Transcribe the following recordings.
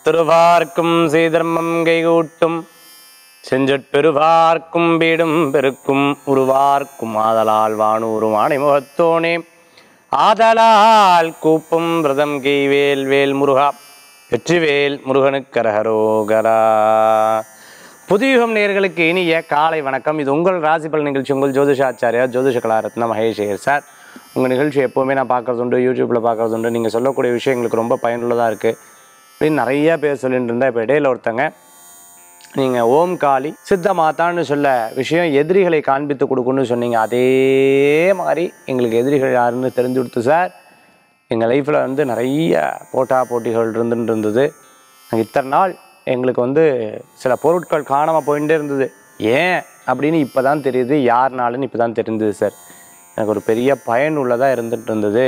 திருவார்க்கும் செய்தர்மம் கைகூட்டும் செஞ்சற்பெருவார்க்கும் வீடும் பெருக்கும் உருவார்க்கும் ஆதலால் வானூரும் ஆணைமுகத்தோனே ஆதலால் கூப்பும் விரதம் கெய்வேல் வேல் முருகா வெற்றிவேல் முருகனுக்கரகரோகரா. புதுயுகம் நேயர்களுக்கு இனிய காலை வணக்கம். இது உங்கள் ராசிபல் நிகழ்ச்சி. உங்கள் ஜோதிஷாச்சாரியா ஜோதிஷ கலாரத்ன மகேஷ் சார். உங்கள் நிகழ்ச்சி எப்போவுமே நான் பார்க்குறது உண்டு, யூடியூப்பில் பார்க்குறது உண்டு. நீங்கள் சொல்லக்கூடிய விஷயங்களுக்கு ரொம்ப பயனுள்ளதாக இருக்குது அப்படின்னு நிறையா பேர் சொல்லிட்டு இருந்தால், இப்போ இடையில ஒருத்தங்க நீங்கள் ஓம் காளி சித்த மாதான்னு சொல்ல விஷயம் எதிரிகளை காண்பித்து கொடுக்குன்னு சொன்னீங்க. அதே மாதிரி எங்களுக்கு எதிரிகள் யாருன்னு தெரிஞ்சு கொடுத்து சார். எங்கள் லைஃப்பில் வந்து நிறைய போட்டிகள் இருந்துட்டு இத்தனை நாள் எங்களுக்கு சில பொருட்கள் காணாமல் போயிட்டே இருந்தது. ஏன் அப்படின்னு இப்போ தான் தெரியுது, யாருனாலுன்னு இப்போ தான் தெரிஞ்சது சார். எனக்கு ஒரு பெரிய பயனுள்ளதாக இருந்துகிட்டு இருந்தது.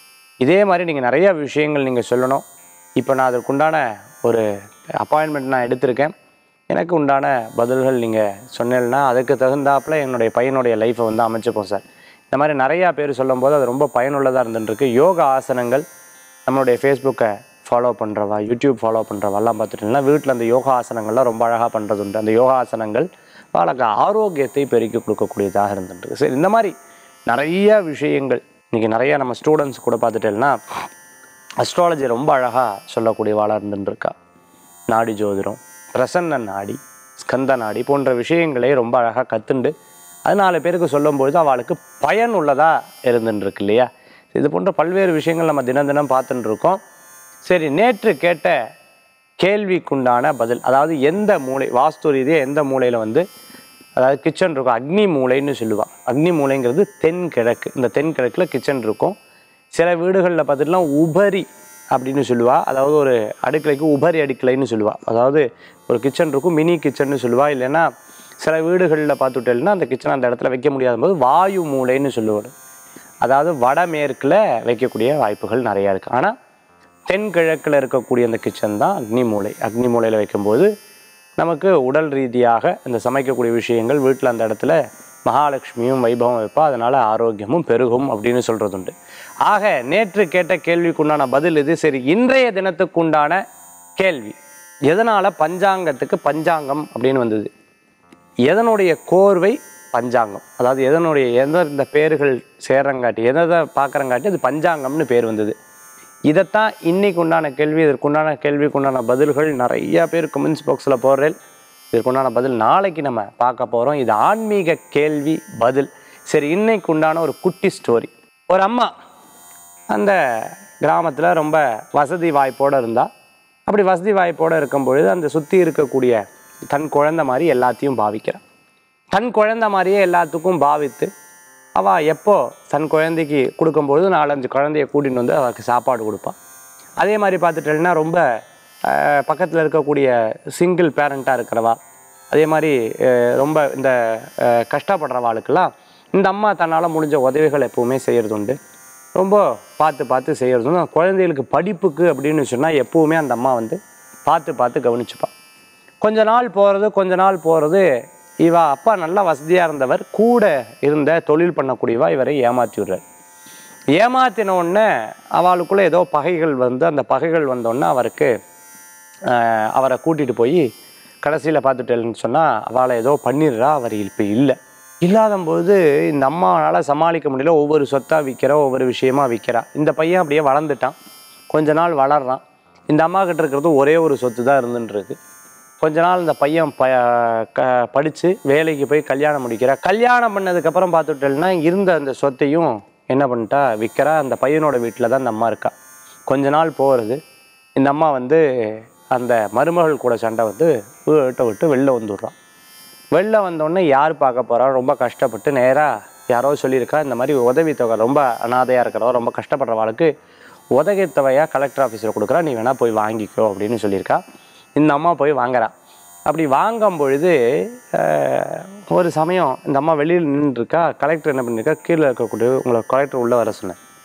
இதே மாதிரி நீங்கள் நிறைய விஷயங்கள் நீங்கள் சொல்லணும். இப்போ நான் அதற்குண்டான ஒரு அப்பாயின்மெண்ட் நான் எடுத்திருக்கேன். எனக்கு உண்டான பதில்கள் நீங்கள் சொன்னேன்னா அதுக்கு தகுந்தாப்பில் என்னுடைய பையனுடைய லைஃப்பை அமைச்சுப்போம் சார். இந்த மாதிரி நிறையா பேர் சொல்லும்போது அது ரொம்ப பயனுள்ளதாக இருந்துருக்கு. யோகா ஆசனங்கள் நம்மளுடைய ஃபேஸ்புக்கை ஃபாலோ பண்ணுறவா, யூடியூப் ஃபாலோ பண்ணுறவாலாம் பார்த்துட்டிங்கன்னா வீட்டில் அந்த யோகா ஆசனங்கள்லாம் ரொம்ப அழகாக பண்ணுறது உண்டு. அந்த யோகா ஆசனங்கள் వాళ్ళకి ஆரோக்கியத்தை பெருக்கி கொடுக்கக்கூடியதாக இருந்துருக்கு. சரி, இந்த மாதிரி நிறைய விஷயங்கள் இன்றைக்கி நிறையா நம்ம ஸ்டூடெண்ட்ஸ் கூட பார்த்துட்டேன்னா அஸ்ட்ராலஜி ரொம்ப அழகாக சொல்லக்கூடியவாளாக இருந்துட்டுருக்கா. நாடி ஜோதிடம், பிரசன்ன நாடி, ஸ்கந்த நாடி போன்ற விஷயங்களே ரொம்ப அழகாக கற்றுண்டு அது 4 பேருக்கு சொல்லும்பொழுது அவளுக்கு பயனுள்ளதாக இருந்துருக்கு இல்லையா. இது போன்ற பல்வேறு விஷயங்கள் நம்ம தினம் தினம் பார்த்துட்டு இருக்கோம். சரி, நேற்று கேட்ட கேள்விக்குண்டான பதில், அதாவது எந்த மூளை வாஸ்து ரீதியாக எந்த மூலையில் அதாவது கிச்சன் இருக்கும், அக்னி மூலைன்னு சொல்லுவாள். அக்னி மூலைங்கிறது தென்கிழக்கு. இந்த தென்கிழக்கில் கிச்சன் இருக்கும். சில வீடுகளில் பார்த்துட்டுலாம் உபரி அப்படின்னு சொல்லுவாள். அதாவது ஒரு அடுக்கலைக்கு உபரி அடுக்கலைன்னு சொல்லுவாள். அதாவது ஒரு கிச்சன் இருக்கும், மினி கிச்சன்னு சொல்லுவாள். இல்லைன்னா சில வீடுகளில் பார்த்துட்டேன்னா அந்த கிச்சனை அந்த இடத்துல வைக்க முடியாத போது வாயு மூலைன்னு சொல்லுவாள். அதாவது வடமேற்கில் வைக்கக்கூடிய வாய்ப்புகள் நிறையா இருக்குது. ஆனால் தென்கிழக்கில் இருக்கக்கூடிய அந்த கிச்சன் தான் அக்னி மூலை. அக்னி மூலையில் வைக்கும்போது நமக்கு உடல் ரீதியாக இந்த சமைக்கக்கூடிய விஷயங்கள் வீட்டில் அந்த இடத்துல மகாலட்சுமியும் வைபவம் வைப்பா, அதனால் ஆரோக்கியமும் பெருகும் அப்படின்னு சொல்கிறது உண்டு. ஆக நேற்று கேட்ட கேள்விக்குண்டான பதில் இது. சரி, இன்றைய தினத்துக்குண்டான கேள்வி, எதனால் பஞ்சாங்கத்துக்கு பஞ்சாங்கம் அப்படின்னு வந்தது? எதனுடைய கோர்வை பஞ்சாங்கம், அதாவது எந்த பேர்கள் சேர்றங்காட்டி எதை பார்க்குறங்காட்டி அது பஞ்சாங்கம்னு பேர் வந்தது. இதைத்தான் இன்னைக்கு உண்டான கேள்வி. இதற்குண்டான கேள்விக்குண்டான பதில்கள் நிறையா பேர் கமெண்ட்ஸ் பாக்ஸில் போடுறேன். இதற்குண்டான பதில் நாளைக்கு நம்ம பார்க்க போகிறோம். இது ஆன்மீக கேள்வி பதில். சரி, இன்னைக்கு உண்டான ஒரு குட்டி ஸ்டோரி. ஒரு அம்மா அந்த கிராமத்தில் ரொம்ப வசதி வாய்ப்போடு இருந்தால். அப்படி வசதி வாய்ப்போடு இருக்கும்பொழுது அந்த சுற்றி இருக்கக்கூடிய தன் குழந்தை மாதிரி எல்லாத்தையும் பாவிக்கிறான். தன் குழந்தை மாதிரியே எல்லாத்துக்கும் பாவித்து அவள் எப்போ தன் குழந்தைக்கு கொடுக்கும்பொழுது 4-5 குழந்தைய கூட்டின்னு வந்து அவளுக்கு சாப்பாடு கொடுப்பாள். அதே மாதிரி பார்த்துட்டேன்னா ரொம்ப பக்கத்தில் இருக்கக்கூடிய சிங்கிள் பேரண்ட்டாக இருக்கிறவா, அதே மாதிரி ரொம்ப இந்த கஷ்டப்படுறவாளுக்கெல்லாம் இந்த அம்மா தன்னால் முடிஞ்ச உதவிகள் எப்போவுமே செய்கிறது உண்டு. ரொம்ப பார்த்து செய்கிறது உண்டு. குழந்தைகளுக்கு படிப்புக்கு அப்படின்னு சொன்னால் எப்போவுமே அந்த அம்மா பார்த்து கவனிச்சுப்பாள். கொஞ்ச நாள் போகிறது இவா அப்பா நல்லா வசதியாக இருந்தவர், கூட இருந்த தொழில் பண்ணக்கூடியவா இவரை ஏமாற்றி விடுறார். ஏமாற்றின உடனே அவளுக்குள்ளே ஏதோ பகைகள் அந்த பகைகள் வந்தோடனே அவரை கூட்டிகிட்டு போய் கடைசியில் பார்த்துட்டேன்னு சொன்னால் அவளை ஏதோ பண்ணிடுறா. அவர் இப்போ இல்லாதபோது இந்த அம்மாவால் சமாளிக்க முடியல. ஒவ்வொரு சொத்தாக விற்கிறா, ஒவ்வொரு விஷயமா விற்கிறா. இந்த பையன் அப்படியே வளர்ந்துட்டான். கொஞ்ச நாள் வளர்றான். இந்த அம்மா கிட்ட இருக்கிறது ஒரே ஒரு சொத்து தான் இருந்துருக்கு. கொஞ்ச நாள் இந்த பையன் படித்து வேலைக்கு போய் கல்யாணம் முடிக்கிறா. கல்யாணம் பண்ணதுக்கப்புறம் பார்த்துட்டேன்னா இருந்த அந்த சொத்தையும் என்ன பண்ணிட்டா, விற்கிறா. அந்த பையனோட வீட்டில் தான் இந்த அம்மா இருக்கா. கொஞ்ச நாள் போகிறது இந்த அம்மா அந்த மருமகள் கூட சண்டை வீட்டை விட்டு வெளில வந்துடுறான். வெளில வந்தோடனே யார் பார்க்க போகிறா? ரொம்ப கஷ்டப்பட்டு நேராக யாரோ சொல்லியிருக்கா, இந்த மாதிரி உதவித்தொகை ரொம்ப அனாதையாக இருக்கிறவா, ரொம்ப கஷ்டப்படுறவாளுக்கு உதவித்தொகையாக கலெக்டர் ஆஃபீஸில் கொடுக்குறா, நீ வேணால் போய் வாங்கிக்கோ அப்படின்னு சொல்லியிருக்கா. இந்த அம்மா போய் வாங்குறா. அப்படி வாங்கும் பொழுது ஒரு சமயம் இந்த அம்மா வெளியில் நின்றுருக்கா. கலெக்டர் என்ன பண்ணியிருக்கா, கீழே இருக்கக்கூடிய உங்களை கலெக்டர் உள்ளே வர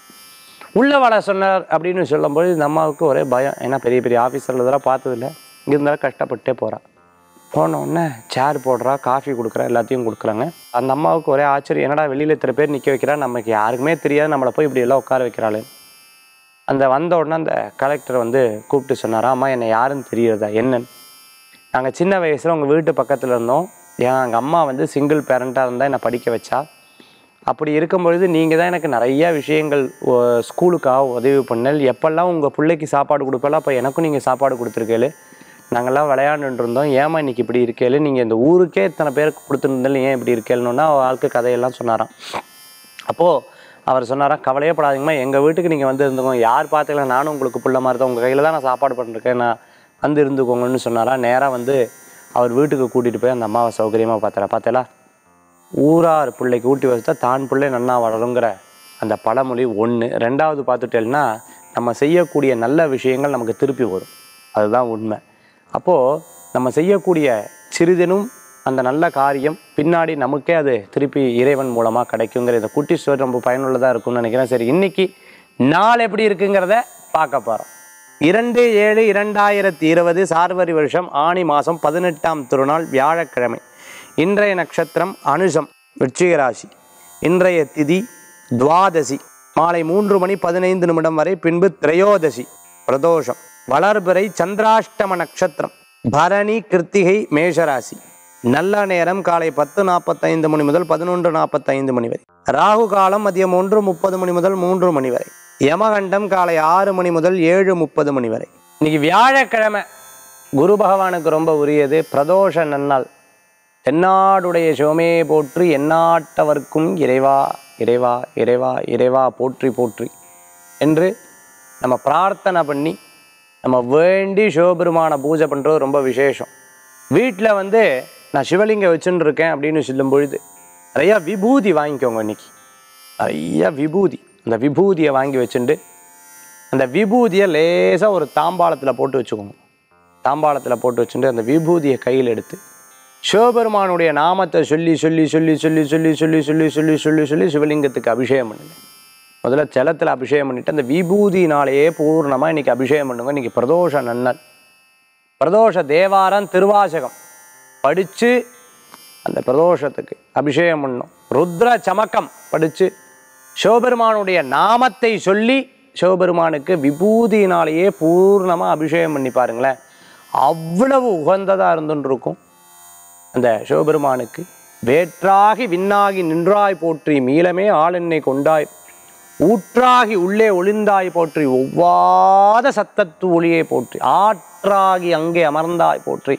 சொன்னார் அப்படின்னு சொல்லும்போது இந்த அம்மாவுக்கு ஒரே பயம். ஏன்னா பெரிய பெரிய ஆஃபீஸரில் இதெல்லாம் பார்த்ததில்ல, இங்கே இருந்தாலும் கஷ்டப்பட்டே போகிறான். போனோடனே சேர் போடுறா, காஃபி கொடுக்குறா, எல்லாத்தையும் கொடுக்குறாங்க. அந்த அம்மாவுக்கு ஒரே ஆச்சரியம், என்னடா வெளியில் இத்தனை பேர் நிற்க வைக்கிறா, நமக்கு யாருக்குமே தெரியாது, நம்மளை போய் இப்படி எல்லாம் உட்கார வைக்கிறாளே. அந்த வந்த உடனே அந்த கலெக்டர் வந்து கூப்பிட்டு சொன்னாரா, அம்மா என்னை யாருன்னு தெரியுறதா என்னன்னு. நாங்கள் சின்ன வயசில் உங்கள் வீட்டு பக்கத்தில் இருந்தோம். எங்கள் அம்மா வந்து சிங்கிள் பேரண்ட்டாக இருந்தால் என்னை படிக்க வச்சா. அப்படி இருக்கும்பொழுது நீங்கள் தான் எனக்கு நிறையா விஷயங்கள் ஸ்கூலுக்காக உதவி பண்ணல். எப்பெல்லாம் உங்கள் பிள்ளைக்கு சாப்பாடு கொடுப்பல அப்போ எனக்கும் நீங்கள் சாப்பாடு கொடுத்துருக்கேளு. நாங்கள்லாம் விளையாண்டுட்டு இருந்தோம். ஏமா இன்றைக்கி இப்படி இருக்கேளு, நீங்கள் இந்த ஊருக்கே இத்தனை பேருக்கு கொடுத்துருந்தாலும் ஏன் இப்படி இருக்கேளுன்னா வாழ்க்கை கதையெல்லாம் சொன்னாராம். அப்போது அவர் சொன்னாராம், கவலையே படாதீங்கம்மா, எங்கள் வீட்டுக்கு நீங்கள் வந்து இருந்துக்கோங்க. யார் பார்த்துக்கலாம், நானும் உங்களுக்கு பிள்ளை மாதிரி தான், உங்கள் கையில் தான் நான் சாப்பாடு பண்ணிருக்கேன், நான் வந்து இருந்துக்கோங்கன்னு சொன்னாரா. நேராக வந்து அவர் வீட்டுக்கு கூட்டிகிட்டு போய் அந்த அம்மாவை சௌகரியமாக பார்த்தேலா. ஊரார் பிள்ளைக்கு ஊட்டி வச்சுட்டா தான் பிள்ளை நன்னா வளருங்கிற அந்த பழமொழி ஒன்று. ரெண்டாவது பார்த்துட்டேன்னா நம்ம செய்யக்கூடிய நல்ல விஷயங்கள் நமக்கு திருப்பி வரும், அதுதான் உண்மை. அப்போது நம்ம செய்யக்கூடிய சிறிதனும் அந்த நல்ல காரியம் பின்னாடி நமக்கே அது திருப்பி இறைவன் மூலமாக கிடைக்குங்கிற இந்த குட்டி ஸ்டோரி ரொம்ப பயனுள்ளதாக இருக்கும்னு நினைக்கிறேன். சரி, இன்னைக்கு நாள் எப்படி இருக்குங்கிறத பார்க்க போகிறோம். 2/7/2020 சார்வரி வருஷம் ஆனி மாதம் 18ஆம் திருநாள் வியாழக்கிழமை. இன்றைய நட்சத்திரம் அனுஷம், விருச்சிக ராசி. இன்றைய திதி துவாதசி, மாலை 3:15 வரை, பின்பு திரையோதசி, பிரதோஷம். வளர்பிறை சந்திராஷ்டம நட்சத்திரம், பரணி கிருத்திகை மேஷராசி. நல்ல நேரம் காலை 10:45 முதல் 11:45 வரை. ராகு காலம் மதியம் 1:30 முதல் 3 வரை. யமகண்டம் காலை 6 முதல் 7:30 வரை. இன்னைக்கு வியாழக்கிழமை, குரு பகவானுக்கு ரொம்ப உரியது. பிரதோஷ நன்னாள். தென்னாடுடைய சிவமே போற்றி, எந்நாட்டவர்க்கும் இறைவா இறைவா இறைவா இறைவா போற்றி போற்றி என்று நம்ம பிரார்த்தனை பண்ணி நம்ம வேண்டி சிவபெருமான பூஜை பண்ணுறது ரொம்ப விசேஷம். வீட்டில் வந்து நான் சிவலிங்கம் வச்சுன்னு இருக்கேன் அப்படின்னு சொல்லும் பொழுது நிறையா விபூதி வாங்கிக்கோங்க. இன்னைக்கு நிறையா விபூதி, அந்த விபூதியை வாங்கி வச்சுட்டு அந்த விபூதியை லேசாக ஒரு தாம்பாளத்தில் போட்டு வச்சுக்கோங்க. தாம்பாளத்தில் போட்டு வச்சுட்டு அந்த விபூதியை கையில் எடுத்து சிவபெருமானுடைய நாமத்தை சொல்லி சொல்லி சொல்லி சொல்லி சொல்லி சொல்லி சொல்லி சொல்லி சொல்லி சொல்லி சிவலிங்கத்துக்கு அபிஷேகம் பண்ணுங்க. முதல்ல ஜலத்தில் அபிஷேகம் பண்ணிவிட்டு அந்த விபூதினாலேயே பூர்ணமாக இன்றைக்கி அபிஷேகம் பண்ணுங்க. இன்றைக்கி பிரதோஷ நன்னல். பிரதோஷ தேவாரம் திருவாசகம் படித்து அந்த பிரதோஷத்துக்கு அபிஷேகம் பண்ணணும். ருத்ர சமக்கம் படித்து சிவபெருமானுடைய நாமத்தை சொல்லி சிவபெருமானுக்கு விபூதியினாலேயே பூர்ணமாக அபிஷேகம் பண்ணி பாருங்களேன், அவ்வளவு உகந்ததாக இருந்துன்னு இருக்கும். அந்த சிவபெருமானுக்கு வேற்றாகி விண்ணாகி நின்றாய் போற்றி, மீளமே ஆளெண்ணை கொண்டாய், ஊற்றாகி உள்ளே ஒளிந்தாய் போற்றி, ஒவ்வாத சத்தத்து ஒளியை போற்றி, ஆற்றாகி அங்கே அமர்ந்தாய் போற்றி,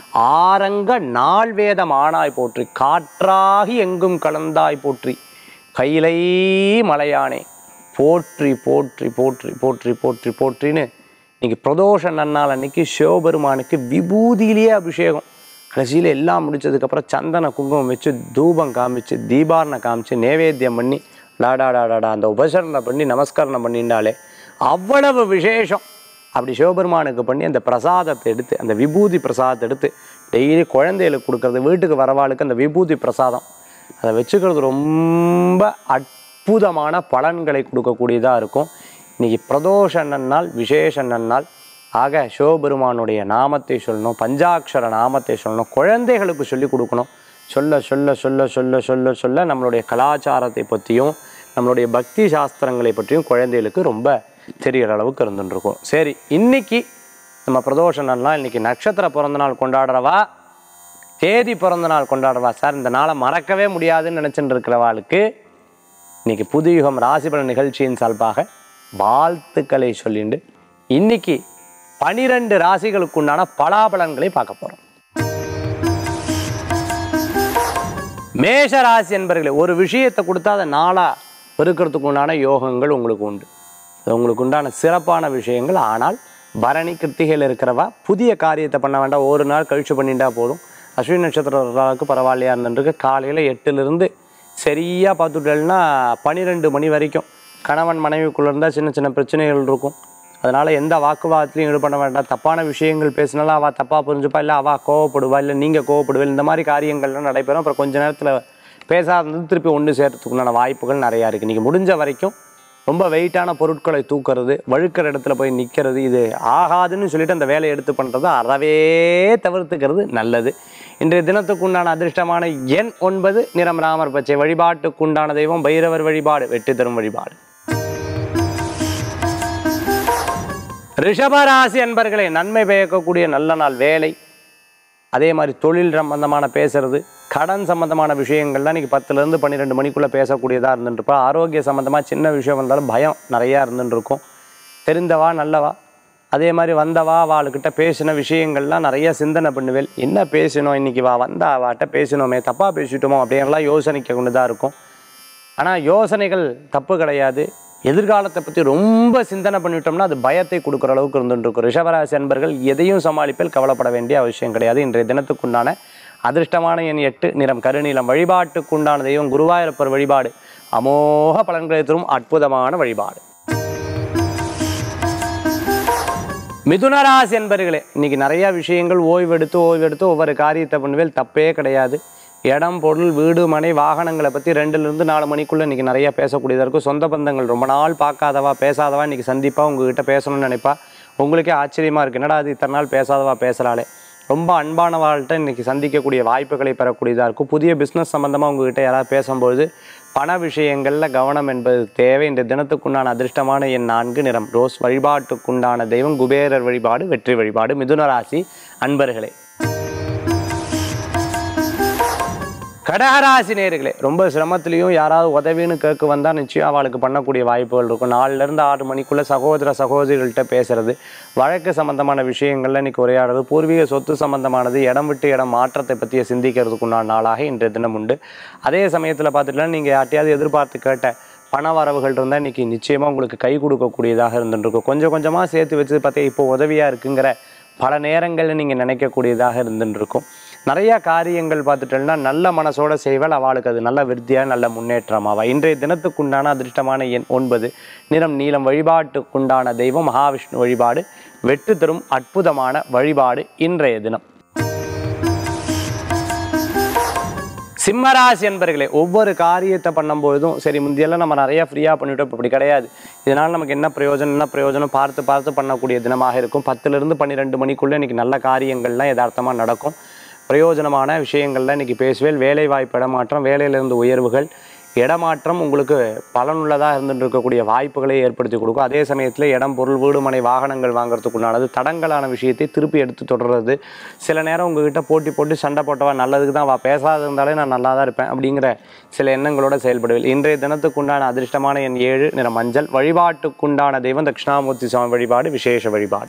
ஆரங்க நாள் வேதம் ஆனாய் போற்றி, காற்றாகி எங்கும் கலந்தாய் போற்றி, கையிலை மலையானே போற்றி போற்றி போற்றி போற்றி போற்றி போற்றின்னு இன்னைக்கு பிரதோஷ நன்னாள் அன்னைக்கு சிவபெருமானுக்கு விபூதியிலேயே அபிஷேகம். கடைசியில் எல்லாம் முடிச்சதுக்கப்புறம் சந்தன குங்குமம் வச்சு தூபம் காமிச்சு தீபாரணை காமிச்சு நேவேத்தியம் பண்ணி டாடாடாடா அந்த உபசரணை பண்ணி நமஸ்காரம் பண்ணிட்டாலே அவ்வளவு விசேஷம். அப்படி சிவபெருமானுக்கு பண்ணி அந்த பிரசாதத்தை எடுத்து, அந்த விபூதி பிரசாதத்தை எடுத்து டெய்லி குழந்தைகளுக்கு கொடுக்கறது, வீட்டுக்கு வரவாளுக்கு அந்த விபூதி பிரசாதம் அதை வச்சுக்கிறது ரொம்ப அற்புதமான பலன்களை கொடுக்கக்கூடியதாக இருக்கும். இன்றைக்கி பிரதோஷ நன்னாள், விசேஷ நன்னாள். ஆக சிவபெருமானுடைய நாமத்தை சொல்லணும், பஞ்சாட்சர நாமத்தை சொல்லணும், குழந்தைகளுக்கு சொல்லி கொடுக்கணும். சொல்ல சொல்ல சொல்ல சொல்ல சொல்ல சொல்ல நம்மளுடைய கலாச்சாரத்தை பற்றியும் நம்மளுடைய பக்தி சாஸ்திரங்களை பற்றியும் குழந்தைகளுக்கு ரொம்ப தெரிகிற அளவுக்கு இருந்துருக்கும். சரி, இன்றைக்கி நம்ம பிரதோஷ நாள்லாம் இன்றைக்கி நட்சத்திர பிறந்த நாள் கொண்டாடுறவா, தேதி பிறந்த நாள் கொண்டாடுறவா, சார் இந்த நாளை மறக்கவே முடியாதுன்னு நினச்சிட்டு இருக்கிறவாளுக்கு இன்றைக்கி புதுயுகம் ராசிபலன் நிகழ்ச்சியின் சார்பாக வாழ்த்துக்களை சொல்லிண்டு இன்றைக்கி 12 ராசிகளுக்கு உண்டான பலாபலன்களை பார்க்க போகிறோம். மேஷ ராசி என்பவர்களே, ஒரு விஷயத்தை கொடுத்தா அதை நாளாக பெருக்கிறதுக்கு உண்டான யோகங்கள் உங்களுக்கு உண்டு. அது உங்களுக்கு உண்டான சிறப்பான விஷயங்கள். ஆனால் பரணி கிருத்திகையில் இருக்கிறவா புதிய காரியத்தை பண்ண வேண்டாம், ஒரு நாள் கழிச்சு பண்ணிட்டா போதும். அஸ்வினி நட்சத்திரத்துக்கு பரவாயில்லையா இருந்துருக்கு. காலையில் 8லிருந்து சரியாக பார்த்துட்டேன்னா 12 மணி வரைக்கும் கணவன் மனைவிக்குள்ளே இருந்தால் சின்ன சின்ன பிரச்சனைகள் இருக்கும். அதனால் எந்த வாக்குவாதத்துலையும் ஈடுபட வேண்டாம். தப்பான விஷயங்கள் பேசினாலும் அவள் தப்பாக புரிஞ்சுப்பா, இல்லை அவள் கோவப்படுவா, இல்லை நீங்கள் கோவப்படுவா, இந்த மாதிரி காரியங்கள்லாம் நடைபெறும். அப்புறம் கொஞ்சம் நேரத்தில் பேசாதது திருப்பி ஒன்று சேர்த்துக்குண்டான வாய்ப்புகள் நிறையா இருக்குது. இன்றைக்கி முடிஞ்ச வரைக்கும் ரொம்ப வெயிட்டான பொருட்களை தூக்கிறது, வழுக்கிற இடத்துல போய் நிற்கிறது, இது ஆகாதுன்னு சொல்லிட்டு அந்த வேலையை எடுத்து பண்ணுறது அறவே தவிர்த்துக்கிறது நல்லது. இன்றைய தினத்துக்கு உண்டான அதிர்ஷ்டமான எண் 9, நிறம் ராமர் பச்சை. வழிபாட்டுக்கு உண்டான தெய்வம் பைரவர் வழிபாடு, வெற்றி தரும் வழிபாடு. ரிஷபராசி அன்பர்களே, நன்மை பயக்கக்கூடிய நல்ல நாள். வேலை, அதே மாதிரி தொழில் சம்பந்தமான பேசுறது, கடன் சம்பந்தமான விஷயங்கள்லாம் இன்றைக்கி 10லேருந்து 12 மணிக்குள்ளே பேசக்கூடியதாக இருந்துட்டுருப்பா. ஆரோக்கிய சம்மந்தமாக சின்ன விஷயம் வந்தாலும் பயம் நிறையா இருந்துட்டுருக்கும். தெரிந்தவா நல்லவா, அதே மாதிரி வந்தவா அவள்கிட்ட பேசின விஷயங்கள்லாம் நிறைய சிந்தனை பண்ணுவேன். என்ன பேசணும் இன்றைக்கி, வந்தா அவட்ட பேசணுமே, தப்பாக பேசிட்டோமோ அப்படின்லாம் யோசனைக்க கொண்டு தான் இருக்கும். ஆனால் யோசனைகள் தப்பு கிடையாது. எதிர்காலத்தை பற்றி ரொம்ப சிந்தனை பண்ணிவிட்டோம்னா அது பயத்தை கொடுக்குற அளவுக்கு இருந்துருக்கும். ரிஷபராசி அன்பர்கள் எதையும் சமாளிப்பில் கவலைப்பட வேண்டிய அவசியம் கிடையாது. இன்றைய தினத்துக்குண்டான அதிர்ஷ்டமான எண் 8, நிறம் கருநீலம். வழிபாட்டுக்குண்டான தெய்வம் குருவாயூரப்பர் வழிபாடு. அமோக பலன்களை தரும் அற்புதமான வழிபாடு. மிதுனராசி அன்பர்களே, இன்றைக்கி நிறையா விஷயங்கள் ஓய்வெடுத்து ஒவ்வொரு காரியத்தை பண்ணுவேல், தப்பே கிடையாது. இடம், பொருள், வீடு, மனை, வாகனங்களை பற்றி 2லேருந்து 4 மணிக்குள்ளே இன்றைக்கி நிறையா பேசக்கூடியதாக இருக்கும். சொந்த பந்தங்கள் ரொம்ப நாள் பார்க்காதவா பேசாதவா இன்றைக்கி சந்திப்பாக உங்ககிட்ட பேசணும்னு நினைப்பா. உங்களுக்கே ஆச்சரியமாக இருக்குது, என்னடா அது இத்தனை நாள் பேசாதவா பேசுகிறாளே. ரொம்ப அன்பானவாள்கிட்ட இன்றைக்கி சந்திக்கக்கூடிய வாய்ப்புகளை பெறக்கூடியதாக இருக்கும். புதிய பிஸ்னஸ் சம்மந்தமாக உங்ககிட்ட யாராவது பேசும்பொழுது பண விஷயங்களில் கவனம் என்பது தேவை. இந்த தினத்துக்குண்டான அதிர்ஷ்டமான எண் 4, நிறம் ரோஸ். வழிபாட்டுக்குண்டான தெய்வம் குபேரர் வழிபாடு. வெற்றி வழிபாடு. மிதுனராசி அன்பர்களே. கடகராசி நேயர்களே, ரொம்ப சிரமத்திலையும் யாராவது உதவின்னு கேட்க வந்தால் நிச்சயம் அவளுக்கு பண்ணக்கூடிய வாய்ப்புகள் இருக்கும். 4லேருந்து 6 மணிக்குள்ளே சகோதரிகள்கிட்ட பேசுகிறது, வழக்கு சம்பந்தமான விஷயங்கள்ல இன்றைக்கி உரையாடுறது, பூர்வீக சொத்து சம்பந்தமானது, இடம் விட்டு இடம் மாற்றத்தை பற்றிய சிந்திக்கிறதுக்குண்டான நாளாக இன்றைய தினம் உண்டு. அதே சமயத்தில் பார்த்துட்டுலாம் நீங்கள் யார்ட்டையாவது எதிர்பார்த்து கேட்ட பண வரவுகள் இருந்தால் இன்றைக்கி நிச்சயமாக உங்களுக்கு கை கொடுக்கக்கூடியதாக இருந்துருக்கும். கொஞ்சம் கொஞ்சமாக சேர்த்து வச்சு பார்த்தா இப்போ உதவியாக இருக்குங்கிற பல நேரங்களில் நீங்கள் நினைக்கக்கூடியதாக இருந்துருக்கும். நிறையா காரியங்கள் பார்த்துட்டோம்னா நல்ல மனசோட செய்வாள், அவளுக்கு அது நல்ல விருத்தியாக நல்ல முன்னேற்றமாவா. இன்றைய தினத்துக்குண்டான அதிர்ஷ்டமான எண் 9, நிறம் நீலம். வழிபாட்டுக்குண்டான தெய்வம் மகாவிஷ்ணு வழிபாடு. வெற்றி தரும் அற்புதமான வழிபாடு இன்றைய தினம். சிம்மராசி என்பர்களே, ஒவ்வொரு காரியத்தை பண்ணும்பொழுதும் சரி, முந்தியெல்லாம் நம்ம நிறையா ஃப்ரீயாக பண்ணிவிட்டோம், இப்போ அப்படி கிடையாது. இதனால் நமக்கு என்ன பிரயோஜனம் பார்த்து பண்ணக்கூடிய தினமாக இருக்கும். 10லேருந்து 12 மணிக்குள்ளே இன்றைக்கி நல்ல காரியங்கள்லாம் யதார்த்தமாக நடக்கும். பிரயோஜனமான விஷயங்கள்லாம் இன்றைக்கி பேசுவேன். வேலை வாய்ப்பு, இடமாற்றம், வேலையிலிருந்து உயர்வுகள், இடமாற்றம் உங்களுக்கு பலனுள்ளதாக இருந்துட்டு இருக்கக்கூடிய வாய்ப்புகளை ஏற்படுத்தி கொடுக்கும். அதே சமயத்தில் இடம், பொருள், வீடு, மனை, வாகனங்கள் வாங்குறதுக்குண்டானது, தடங்கலான விஷயத்தை திருப்பி எடுத்து தொடர்றது. சில நேரம் உங்ககிட்ட போட்டு சண்டை போட்டவா நல்லதுக்கு தான் பேசாத இருந்தாலே நான் நல்லா தான் இருப்பேன் அப்படிங்கிற சில எண்ணங்களோட செயல்படுவேன். இன்றைய தினத்துக்குண்டான அதிர்ஷ்டமான எண் 7, நிறம் மஞ்சள். வழிபாட்டுக்குண்டான தெய்வம் தட்சிணாமூர்த்தி சுவாமி வழிபாடு. விசேஷ வழிபாடு.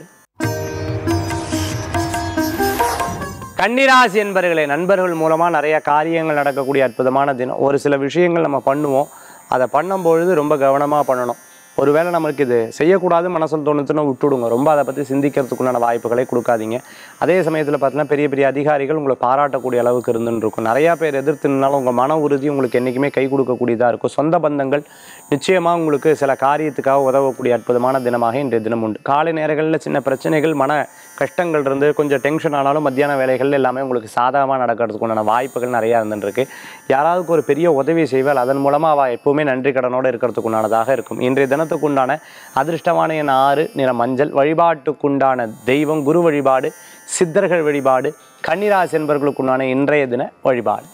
கன்னிராசி என்பர்களே, நண்பர்கள் மூலமாக நிறைய காரியங்கள் நடக்கக்கூடிய அற்புதமான தினம். ஒரு சில விஷயங்கள் நம்ம பண்ணுவோம், அதை பண்ணும்பொழுது ரொம்ப கவனமாக பண்ணணும். ஒருவேளை நமக்கு இது செய்யக்கூடாது மனசில் தோணுச்சுன்னா விட்டுடுங்க. ரொம்ப அதை பற்றி சிந்திக்கிறதுக்குண்டான வாய்ப்புகளை கொடுக்காதீங்க. அதே சமயத்தில் பார்த்தீங்கன்னா பெரிய அதிகாரிகள் உங்களை பாராட்டக்கூடிய அளவுக்கு இருந்துருக்கும். நிறையா பேர் எதிர்த்து நின்னாலும் உங்கள் மன உறுதி உங்களுக்கு என்றைக்குமே கை கொடுக்கக்கூடியதாக இருக்கும். சொந்த பந்தங்கள் நிச்சயமாக உங்களுக்கு சில காரியத்துக்காக உதவக்கூடிய அற்புதமான தினமாக இன்றைய தினம் உண்டு. காலை நேரங்களில் சின்ன பிரச்சனைகள், மன கஷ்டங்கள் இருந்து கொஞ்சம் டென்ஷன் ஆனாலும் மத்தியான வேலைகள் எல்லாமே உங்களுக்கு சாதகமாக நடக்கிறதுக்குண்டான வாய்ப்புகள் நிறையா இருந்துருக்கு. யாராவது ஒரு பெரிய உதவி செய்வாள், அதன் மூலமாக அவள் எப்போவுமே நன்றி கடனோடு இருக்கிறதுக்குண்டானதாக இருக்கும். இன்றைய தினத்துக்குண்டான அதிர்ஷ்டமான எண் 6, நிறம் மஞ்சள். வழிபாட்டுக்குண்டான தெய்வம் குரு வழிபாடு. சித்தர்கள் வழிபாடு. கன்னிராசி என்பவர்களுக்குண்டான இன்றைய தின வழிபாடு.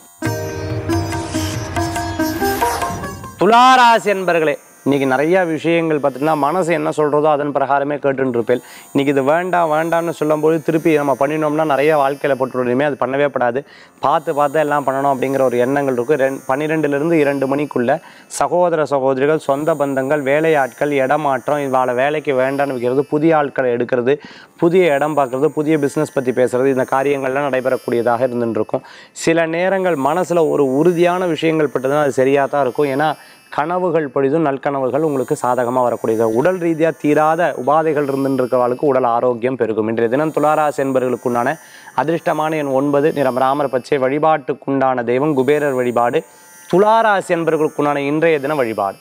துளாராசி என்பர்களே, இன்றைக்கி நிறையா விஷயங்கள் பார்த்திங்கன்னா மனசு என்ன சொல்கிறதோ அதன் பிரகாரமே கேட்டுருப்பேன். இன்றைக்கி இது வேண்டாம்னு சொல்லும்போது திருப்பி நம்ம பண்ணினோம்னா நிறைய வாழ்க்கையில் போட்டுருமே, அது பண்ணவே படாது. பார்த்து எல்லாம் பண்ணணும் அப்படிங்கிற ஒரு எண்ணங்கள் இருக்கும். 12லேருந்து 2 மணிக்குள்ளே சகோதரிகள், சொந்த பந்தங்கள், வேலையாட்கள், இடமாற்றம், இவாளை வேலைக்கு வேண்டான்னு வைக்கிறது, புதிய ஆட்களை எடுக்கிறது, புதிய இடம் பார்க்குறது, புதிய பிஸ்னஸ் பற்றி பேசுகிறது, இந்த காரியங்கள்லாம் நடைபெறக்கூடியதாக இருந்துருக்கும். சில நேரங்கள் மனசில் ஒரு உறுதியான விஷயங்கள் பட்டதுன்னா அது சரியாக தான் இருக்கும். ஏன்னா கனவுகள் பொழுதும் நல்கனவுகள் உங்களுக்கு சாதகமாக வரக்கூடியது. உடல் ரீதியாக தீராத உபாதைகள் இருந்துருக்கிறவர்களுக்கு உடல் ஆரோக்கியம் பெருகும். இன்றைய தினம் துளாராசி என்பவர்களுக்குண்டான அதிர்ஷ்டமான எண் 9, நிறம் ராமர் பச்சை. வழிபாட்டுக்குண்டான தெய்வம் குபேரர் வழிபாடு. துளாராசி என்பவர்களுக்குண்டான இன்றைய தின வழிபாடு.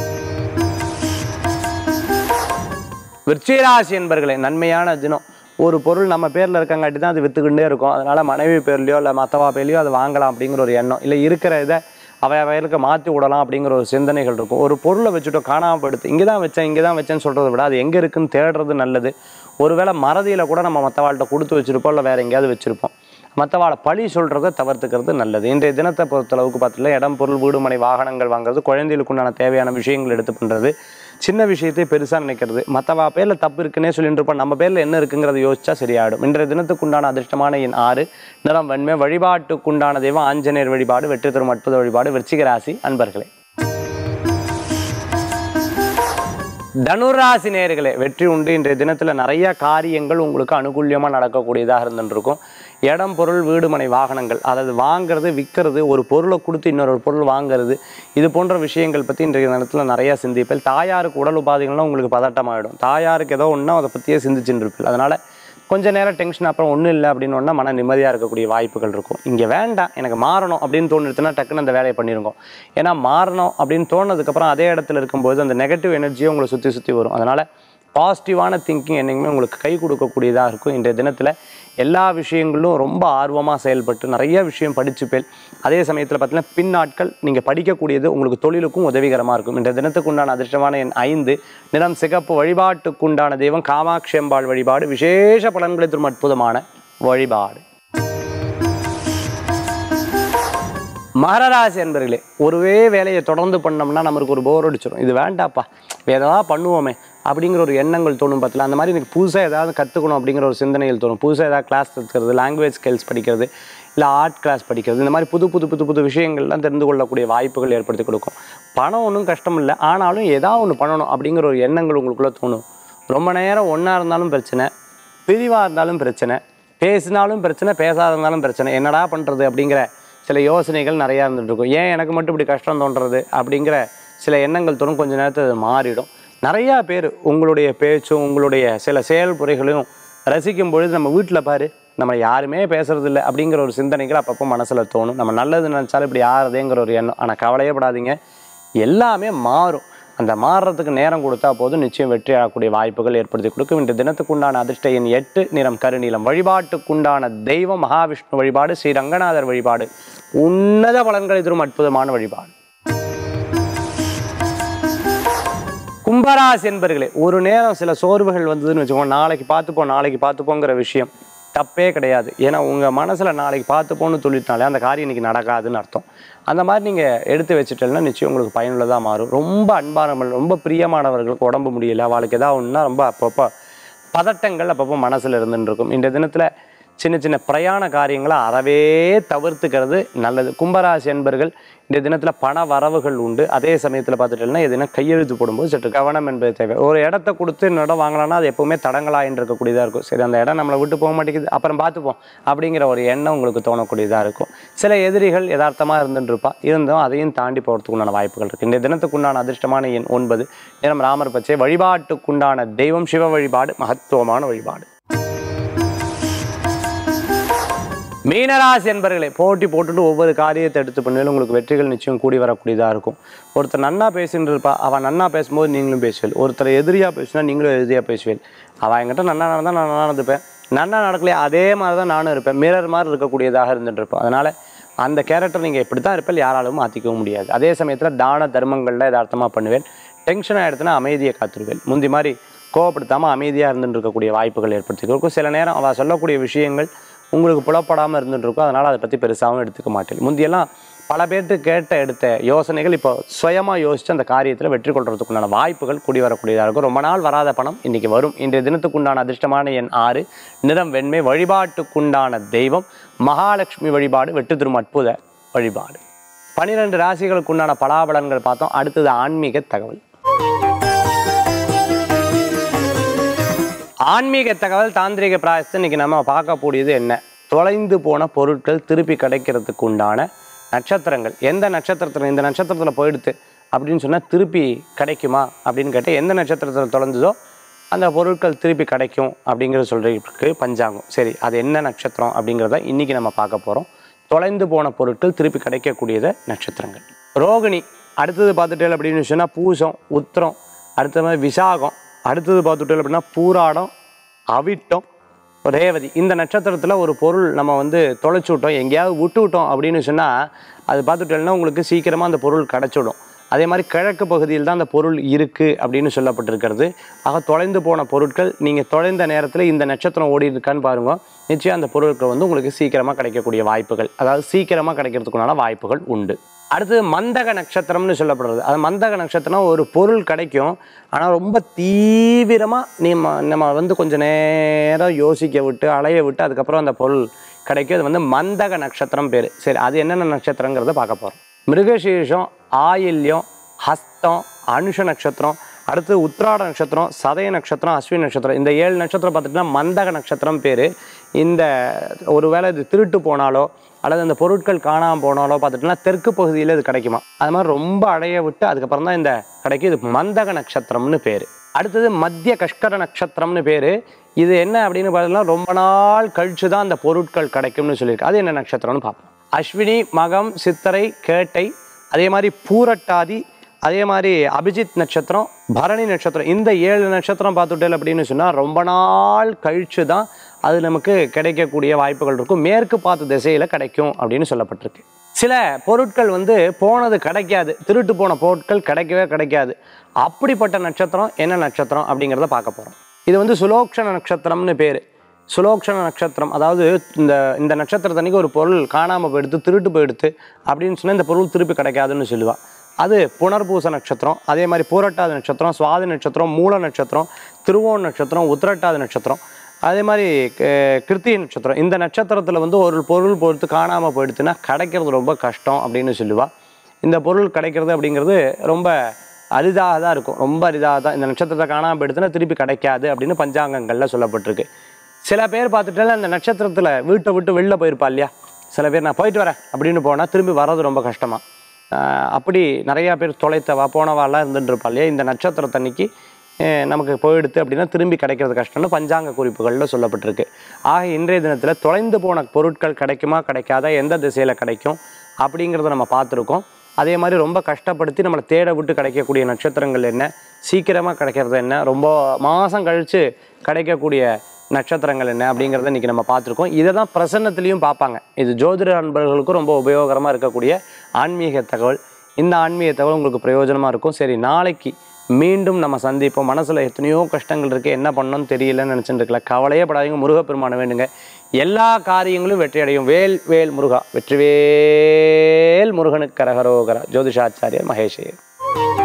விருச்சிகராசி என்பவர்களே, நன்மையான தினம். ஒரு பொருள் நம்ம பேரில் இருக்கங்காட்டி தான் அது விற்றுக்கிட்டே இருக்கும். அதனால் மனைவி பேர்லையோ இல்லை மற்றவா பேர்லையோ அது வாங்கலாம் அப்படிங்கிற ஒரு எண்ணம், இல்லை இருக்கிற இதை வயலுக்கு மாற்றி விடலாம் அப்படிங்கிற ஒரு சிந்தனைகள் இருக்கும். ஒரு பொருளை வச்சுட்டோம் காணாமல் போயிடுது, இங்கே தான் வச்சேன்னு சொல்கிறத விட அது எங்கே இருக்குன்னு தேடுறது நல்லது. ஒருவேளை மறதியில் கூட நம்ம மற்றவாள்கிட்ட கொடுத்து வச்சுருப்போம், இல்லை வேறு எங்கேயாவது வச்சுருப்போம். மற்றவாளை பழி சொல்கிறத தவிர்த்துக்கிறது நல்லது. இன்றைய தினத்தை பொறுத்தளவுக்கு பார்த்துட்டு இடம், பொருள், வீடு, மனை, வாகனங்கள் வாங்குறது, குழந்தைகளுக்குண்டான தேவையான விஷயங்கள் எடுத்து பண்ணுறது, சின்ன விஷயத்தை பெருசாக நினைக்கிறது, மற்றவா பேரில் தப்பு இருக்குன்னே சொல்லிட்டு இருப்போம், நம்ம பேரில் என்ன இருக்குங்கிறத யோசிச்சா சரியாயிடும். இன்றைய தினத்துக்குண்டான அதிர்ஷ்டமான எண் 6, நிறம் வெண்மை. வழிபாட்டுக்குண்டான தெய்வம் ஆஞ்சநேயர் வழிபாடு, வெற்றி தரும் அற்புத வழிபாடு. விருச்சிக ராசி அன்பர்களே. தனுராசி நேயர்களே, வெற்றி உண்டு. இன்றைய தினத்தில் நிறைய காரியங்கள் உங்களுக்கு அனுகூல்யமாக நடக்கக்கூடியதாக இருந்துருக்கும். இடம், பொருள், வீடு, மனை, வாகனங்கள், அதாவது வாங்கிறது, விற்கிறது, ஒரு பொருளை கொடுத்து இன்னொரு பொருள் வாங்கிறது, இது போன்ற விஷயங்கள் பற்றி இன்றைய தினத்தில் நிறையா சிந்திப்பேன். தாயாருக்கு உடல் உபாதைகள்லாம் உங்களுக்கு பதட்டமாகிடும். தாயாருக்கு ஏதோ ஒன்றா அதை பற்றியே சிந்திச்சுட்டு இருப்பேன். அதனால் கொஞ்சம் நேரம் டென்ஷன், அப்புறம் ஒன்றும் இல்லை அப்படின்னு ஒன்றா மன நிம்மதியாக இருக்கக்கூடிய வாய்ப்புகள் இருக்கும். இங்கே வேண்டாம், எனக்கு மாறணும் அப்படின்னு தோணுச்சுன்னா டக்குன்னு அந்த வேலையை பண்ணிருங்க. ஏன்னா மாறணும் அப்படின்னு தோணுனதுக்கப்புறம் அதே இடத்துல இருக்கும்போது அந்த நெகட்டிவ் எனர்ஜியை உங்களை சுற்றி வரும். அதனால் பாசிட்டிவான திங்கிங் என்றைக்குமே உங்களுக்கு கை கொடுக்கக்கூடியதாக இருக்கும். இன்றைய தினத்தில் எல்லா விஷயங்களும் ரொம்ப ஆர்வமாக செயல்பட்டு நிறைய விஷயம் படிச்சுப்பேன். அதே சமயத்தில் பார்த்தீங்கன்னா பின்னாட்கள் நீங்கள் படிக்கக்கூடியது உங்களுக்கு தொழிலுக்கும் உதவிகரமாக இருக்கும். இன்றைய தினத்துக்கு உண்டான அதிர்ஷ்டமான எண் 5, நிறம் சிகப்பு. வழிபாட்டுக்குண்டான தெய்வம் காமாட்சி அம்பாள் வழிபாடு. விசேஷ பலன்களை தரும் அற்புதமான வழிபாடு. மகராசி என்பர்களே, ஒருவே வேலையை தொடர்ந்து பண்ணோம்னா நம்மளுக்கு ஒரு போர் அடிச்சிடும். இது வேண்டாப்பா, வேறு ஏதாவது பண்ணுவோமே அப்படிங்கிற ஒரு எண்ணங்கள் தோணும். பார்த்தல அந்த மாதிரி எனக்கு புதுசாக ஏதாவது கற்றுக்கணும் அப்படிங்கிற ஒரு சிந்தனைகள் தோணும். புதுசாக ஏதாவது கிளாஸ் கற்றுக்கிறது, லாங்குவேஜ் ஸ்கில்ஸ் படிக்கிறது, இல்லை ஆர்ட் கிளாஸ் படிக்கிறது, இந்த மாதிரி புது விஷயங்கள்லாம் தெரிந்து கொள்ளக்கூடிய வாய்ப்புகள் ஏற்படுத்தி கொடுக்கும். பணம் ஒன்றும் கஷ்டம் இல்லை, ஆனாலும் ஏதாவது ஒன்று பண்ணணும் அப்படிங்கிற ஒரு எண்ணங்கள் உங்களுக்குள்ளே தோணும். ரொம்ப நேரம் ஒன்றா இருந்தாலும் பிரச்சனை, பிரிவாக இருந்தாலும் பிரச்சனை, பேசினாலும் பிரச்சனை, பேசாத இருந்தாலும் பிரச்சனை, என்னடா பண்ணுறது அப்படிங்கிற சில யோசனைகள் நிறையா இருந்துகிட்ருக்கும். ஏன் எனக்கு மட்டும் இப்படி கஷ்டம் தோன்றது அப்படிங்கிற சில எண்ணங்கள் தோணும். கொஞ்சம் நேரத்தில் அது மாறிடும். நிறையா பேர் உங்களுடைய பேச்சும் உங்களுடைய சில செயல்முறைகளையும் ரசிக்கும் பொழுது நம்ம வீட்டில் பாரு, நம்ம யாருமே பேசுறது இல்லை அப்படிங்கிற ஒரு சிந்தனைகள் அப்பப்போ மனசில் தோணும். நம்ம நல்லது நினச்சாலும் இப்படி ஆறுதேங்கிற ஒரு எண்ணம். ஆனால் கவலையப்படாதீங்க, எல்லாமே மாறும். அந்த மாறுறதுக்கு நேரம் கொடுத்தா போதும், நிச்சயம் வெற்றி ஆகக்கூடிய வாய்ப்புகள் ஏற்படுத்தி கொடுக்கும். இன்று தினத்துக்குண்டான அதிர்ஷ்ட எண் 8, நிறம் கருநீலம். வழிபாட்டுக்குண்டான தெய்வம் மகாவிஷ்ணு வழிபாடு, ஸ்ரீ ரங்கநாதர் வழிபாடு. உன்னத பலன்களை தரும் அற்புதமான வழிபாடு. கும்பராசி என்பர்களே, ஒரு நேரம் சில சோர்வுகள் வந்ததுன்னு வச்சுக்கோங்க, நாளைக்கு பார்த்துப்போங்கிற விஷயம் தப்பே கிடையாது. ஏன்னா உங்கள் மனசில் நாளைக்கு பார்த்துப்போன்னு சொல்லிட்டாலே அந்த காரியம் இன்றைக்கி நடக்காதுன்னு அர்த்தம். அந்த மாதிரி நீங்கள் எடுத்து வச்சுட்டேன்னா நிச்சயம் உங்களுக்கு பயனுள்ளதாக மாறும். ரொம்ப அன்பானவர்கள், ரொம்ப பிரியமானவர்களுக்கு உடம்பு முடியலை, அவளுக்கு ஏதாவது ஒன்றுனா ரொம்ப அப்பப்போ பதட்டங்கள் அப்பப்போ மனசில் இருந்துருக்கும். இந்த தினத்தில் சின்ன சின்ன பிரயாண காரியங்களை அறவே தவிர்த்துக்கிறது நல்லது. கும்பராசி என்பர்கள் இந்த தினத்தில் பண வரவுகள் உண்டு. அதே சமயத்தில் பார்த்துட்டோம்னா எதுனா கையெழுத்து போடும்போது சற்று கவனம் என்பது தேவை. ஒரு இடத்த கொடுத்து இன்னொரு இடம் வாங்கலாம்னா அது எப்போவுமே தடங்களாயின்னு இருக்கக்கூடியதாக இருக்கும். சரி, அந்த இடம் நம்மளை விட்டு போக மாட்டேங்குது, அப்புறம் பார்த்துப்போம் அப்படிங்கிற ஒரு எண்ணம் உங்களுக்கு தோணக்கூடியதாக இருக்கும். சில எதிரிகள் யதார்த்தமாக இருந்துருப்பா, இருந்தும் அதையும் தாண்டி போகிறதுக்குண்டான வாய்ப்புகள் இருக்குது. இந்த தினத்துக்குண்டான அதிர்ஷ்டமான எண் 9, நிறம் ராமர் பச்சை. வழிபாட்டுக்குண்டான தெய்வம் சிவ வழிபாடு, மகத்துவமான வழிபாடு. மீனராசி என்பர்களே, போட்டி போட்டுட்டு ஒவ்வொரு காரியத்தை எடுத்து பண்ணுவேன், உங்களுக்கு வெற்றிகள் நிச்சயம் கூடி வரக்கூடியதாக இருக்கும். ஒருத்தர் நன்னா பேசின்னு இருப்பா, அவன் நன்னா பேசும்போது நீங்களும் பேசுவேன். ஒருத்தர் எதிரியாக பேசினா நீங்களும் எதிரியாக பேசுவேன். அவன் என்கிட்ட நன்னா நடந்தால் நான் நல்லா நடந்துப்பேன், நன்னா நடக்கலையே அதே மாதிரி தான் நானும் இருப்பேன், மிரர் மாதிரி இருக்கக்கூடியதாக இருந்துட்டு இருப்பேன். அதனால் அந்த கேரக்டர் நீங்கள் இப்படி தான் இருப்பேன், யாராலும் மாற்றிக்கவும் முடியாது. அதே சமயத்தில் தான தர்மங்களில் யதார்த்தமாக பண்ணுவேன். டென்ஷனாக எடுத்துனா அமைதியை காத்துருவேன். முந்தி மாதிரி கோவப்படுத்தாமல் அமைதியாக இருந்துட்டு இருக்கக்கூடிய வாய்ப்புகள் ஏற்படுத்திக்கும். சில நேரம் அவள் சொல்லக்கூடிய விஷயங்கள் உங்களுக்கு புலப்படாமல் இருந்துகிட்ருக்கும், அதனால் அதை பற்றி பெருசாகவும் எடுத்துக்க மாட்டேன். முந்தியெல்லாம் பல பேர்த்து கேட்ட எடுத்த யோசனைகள் இப்போ சுயமாக யோசித்து அந்த காரியத்தில் வெற்றி கொள்றதுக்குண்டான வாய்ப்புகள் கூடி வரக்கூடியதாக இருக்கும். ரொம்ப நாள் வராத பணம் இன்றைக்கி வரும். இன்றைய தினத்துக்குண்டான அதிர்ஷ்டமான எண் 6, நிறம் வெண்மை. வழிபாட்டுக்குண்டான தெய்வம் மகாலட்சுமி வழிபாடு, வெற்றி தரும் அற்புத வழிபாடு. 12 ராசிகளுக்குண்டான பலாபலன்கள் பார்த்தோம். அடுத்தது ஆன்மீக தகவல். ஆன்மீக தகவல், தாந்திரிக பிராயசத்தை இன்றைக்கி நம்ம பார்க்கக்கூடியது என்ன? தொலைந்து போன பொருட்கள் திருப்பி கிடைக்கிறதுக்கு உண்டான நட்சத்திரங்கள். எந்த நட்சத்திரத்தில், இந்த நட்சத்திரத்தில் போயிடுத்து அப்படின்னு சொன்னால் திருப்பி கிடைக்குமா அப்படின்னு கேட்டால், எந்த நட்சத்திரத்தில் தொலைஞ்சதோ அந்த பொருட்கள் திருப்பி கிடைக்கும் அப்படிங்கிறத சொல்கிறதுக்கு பஞ்சாங்கம். சரி, அது என்ன நட்சத்திரம் அப்படிங்கிறத இன்றைக்கி நம்ம பார்க்க போகிறோம். தொலைந்து போன பொருட்கள் திருப்பி கிடைக்கக்கூடியத நட்சத்திரங்கள். ரோகிணி, அடுத்தது பார்த்துட்டேன் அப்படின்னு சொன்னால் பூசம், உத்திரம், அடுத்த மாதிரி விசாகம், அடுத்தது பார்த்துட்டோம் அப்படின்னா பூராடம், அவிட்டம், ரேவதி. இந்த நட்சத்திரத்தில் ஒரு பொருள் நம்ம தொலைச்சு விட்டோம், எங்கேயாவது விட்டு விட்டோம் அப்படின்னு சொன்னால் அது பார்த்துட்டோம்னா உங்களுக்கு சீக்கிரமாக அந்த பொருள் கிடச்சிடும். அதே மாதிரி கிழக்கு பகுதியில் தான் அந்த பொருள் இருக்குது அப்படின்னு சொல்லப்பட்டிருக்கிறது. ஆக தொலைந்து போன பொருட்கள் நீங்கள் தொலைந்த நேரத்தில் இந்த நட்சத்திரம் ஓடி இருக்கான்னு பாருங்கள், நிச்சயம் அந்த பொருட்கள் வந்து உங்களுக்கு சீக்கிரமாக கிடைக்கக்கூடிய வாய்ப்புகள், அதாவது சீக்கிரமாக கிடைக்கிறதுக்குண்டான வாய்ப்புகள் உண்டு. அடுத்து மந்தக நட்சத்திரம்னு சொல்லப்படுறது. அது மந்தக நட்சத்திரம் ஒரு பொருள் கிடைக்கும், ஆனால் ரொம்ப தீவிரமாக நம்ம வந்து கொஞ்சம் நேரம் யோசிக்க விட்டு அலைய விட்டு அதுக்கப்புறம் அந்த பொருள் கிடைக்கும். அது வந்து மந்தக நட்சத்திரம் பேர். சரி, அது என்னென்ன நட்சத்திரங்கிறத பார்க்க போகிறோம். மிருகசீரிஷம், ஆயில்யம், ஹஸ்தம், அனுஷ நட்சத்திரம், அடுத்து உத்திராட நட்சத்திரம், சதய நட்சத்திரம், அஸ்வினி நட்சத்திரம், இந்த 7 நட்சத்திரம் பார்த்துட்டிங்கன்னா மந்தக நட்சத்திரம் பேர். இந்த ஒருவேளை இது திருட்டு போனாலோ அல்லது அந்த பொருட்கள் காணாமல் போனாலோ பார்த்துட்டிங்கன்னா தெற்கு பகுதியில் இது கிடைக்குமா, அது மாதிரி ரொம்ப அடைய விட்டு அதுக்கப்புறம் தான் இந்த கிடைக்கும். இது மந்தக நட்சத்திரம்னு பேர். அடுத்தது மத்திய கஷ்கர நட்சத்திரம்னு பேர். இது என்ன அப்படின்னு பார்த்தீங்கன்னா ரொம்ப நாள் கழிச்சு தான் அந்த பொருட்கள் கிடைக்கும்னு சொல்லியிருக்கு. அது என்ன நட்சத்திரம்னு பார்ப்போம். அஸ்வினி, மகம், சித்திரை, கேட்டை, அதே மாதிரி பூரட்டாதி, அதே மாதிரி அபிஜித் நட்சத்திரம், பரணி நட்சத்திரம், இந்த 7 நட்சத்திரம் பார்த்துட்டேன் அப்படின்னு சொன்னால் ரொம்ப நாள் கழிச்சு தான் அது நமக்கு கிடைக்கக்கூடிய வாய்ப்புகள் இருக்கும். மேற்கு பார்த்து திசையில் கிடைக்கும் அப்படின்னு சொல்லப்பட்டிருக்கு. சில பொருட்கள் வந்து போனது கிடைக்காது, திருட்டு போன பொருட்கள் கிடைக்கவே கிடைக்காது. அப்படிப்பட்ட நட்சத்திரம் என்ன நட்சத்திரம் அப்படிங்கிறத பார்க்க போகிறோம். இது வந்து சுலோக்ஷண நட்சத்திரம்னு பேர். சுலோக்ஷண நட்சத்திரம், அதாவது இந்த நட்சத்திரத்தன்னைக்கு ஒரு பொருள் காணாமல் போயிடுத்து, திருட்டு போயிடுத்து அப்படின்னு சொன்னால் இந்த பொருள் திருப்பி கிடைக்காதுன்னு சொல்லுவாள். அது புனர்பூச நட்சத்திரம், அதே மாதிரி பூரட்டாதி நட்சத்திரம், சுவாதி நட்சத்திரம், மூல நட்சத்திரம், திருவோண நட்சத்திரம், உத்திரட்டாதி நட்சத்திரம், அதே மாதிரி கிருத்திகை நட்சத்திரம். இந்த நட்சத்திரத்தில் வந்து ஒரு பொருள் பொறுத்து காணாமல் போயிடுத்துன்னா கிடைக்கிறது ரொம்ப கஷ்டம் அப்படின்னு சொல்லுவாள். இந்த பொருள் கிடைக்கிறது அப்படிங்கிறது ரொம்ப அரிதாக தான் இருக்கும், ரொம்ப அரிதாக தான். இந்த நட்சத்திரத்தை காணாமல் போயிடுத்துன்னா திருப்பி கிடைக்காது அப்படின்னு பஞ்சாங்கங்களில் சொல்லப்பட்டிருக்கு. சில பேர் பார்த்துட்டாலும் அந்த நட்சத்திரத்தில் வீட்டை விட்டு வெளில போயிருப்பா இல்லையா, சில பேர் நான் போயிட்டு வரேன் அப்படின்னு போனால் திரும்பி வர்றது ரொம்ப கஷ்டமாக, அப்படி நிறையா பேர் தொலைத்தவா போனவாலாம் இருந்துட்டு இருப்பா இல்லையா. இந்த நட்சத்திரத்தன்னைக்கு நமக்கு போயிடுத்து அப்படின்னா திரும்பி கிடைக்கிறது கஷ்டம்னு பஞ்சாங்க குறிப்புகளில் சொல்லப்பட்டிருக்கு. ஆக இன்றைய தினத்தில் தொலைந்து போன பொருட்கள் கிடைக்குமா கிடைக்காதா, எந்த திசையில் கிடைக்கும் அப்படிங்கிறத நம்ம பார்த்துருக்கோம். அதே மாதிரி ரொம்ப கஷ்டப்படுத்தி நம்மளை தேட விட்டு கிடைக்கக்கூடிய நட்சத்திரங்கள் என்ன, சீக்கிரமாக கிடைக்கிறது என்ன, ரொம்ப மாதம் கழித்து கிடைக்கக்கூடிய நட்சத்திரங்கள் என்ன அப்படிங்கிறத இன்றைக்கி நம்ம பார்த்துருக்கோம். இதை தான் பிரசன்னத்துலேயும் பார்ப்பாங்க. இது ஜோதிட அன்பர்களுக்கும் ரொம்ப உபயோகரமாக இருக்கக்கூடிய ஆன்மீக தகவல். இந்த ஆன்மீக தகவல் உங்களுக்கு பிரயோஜனமாக இருக்கும். சரி, நாளைக்கு மீண்டும் நம்ம சந்திப்போம். மனசில் எத்தனையோ கஷ்டங்கள் இருக்குது, என்ன பண்ணணும்னு தெரியலன்னு நினச்சிட்டு இருக்கல, கவலையே படாதீங்க, முருகப்பெருமானை வேண்டுங்க, எல்லா காரியங்களும் வெற்றி அடையும். வேல் வேல் முருகா, வெற்றிவேல் முருகனுக்கு கரகரோகரா. ஜோதிஷாச்சாரியர் மகேஷ்.